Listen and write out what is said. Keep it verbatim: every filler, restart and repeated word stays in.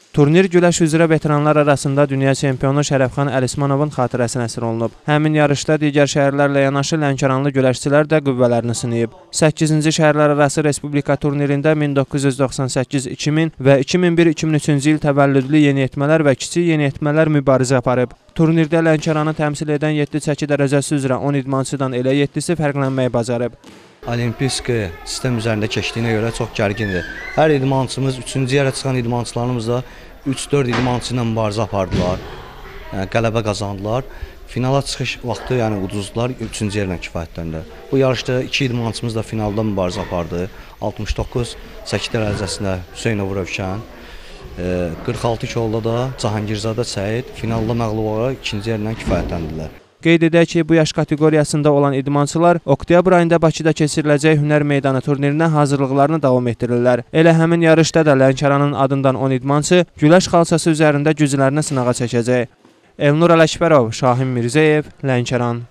Turnir güləş üzrə veteranlar arasında dünya çempionu Şərəfxan Əlismanovun xatirəsinə əsr olunub. Həmin yarışda digər şəhərlərlə yanaşı Lənkəranlı güləşçilər də qüvvələrini sınayıb. səkkizinci şəhərlər arası Respublika turnirində min doqquz yüz doxsan səkkiz iki min və iki min bir iki min üçüncü il təvəllüdlü yeniyetmələr və kiçik yeniyetmələr mübarizə aparıb. Turnirdə Lənkəranı təmsil edən yeddi çəki dərəcəsi üzrə on idmançıdan elə yeddisi fərqlənməyi bacarıb. Olimpiski sistem üzərində keçdiyinə görə çox gərgindir. Hər idmançımız, üçüncü yerə çıxan idmançılarımız da üç dörd idmançı ilə mübarizə apardılar, yəni qələbə qazandılar. Finala çıxış vaxtı yəni uduzdular, üçüncü yerlə kifayətləndilər. Bu yarışda iki idmançımız da finalda mübarizə apardı. altmış doqquz çəki dərəcəsində Hüseynov Rövşən, qırx altı kilolda da Cahangirzadə Səid finalda məğlub olaraq ikinci yerlə kifayətləndilər. Qeyd edək ki, bu yaş kateqoriyasında olan idmançılar oktyabr ayında Bakıda keçiriləcək Hünər Meydanı turnirinə hazırlıqlarını davam etdirirlər. Elə həmin yarışda da Lənkəranın adından on idmançı güləş xalçası üzərində güclərini sınağa çəkəcək. Elnur Ələkbərov, Şahin Mirzəyev, Lənkəran.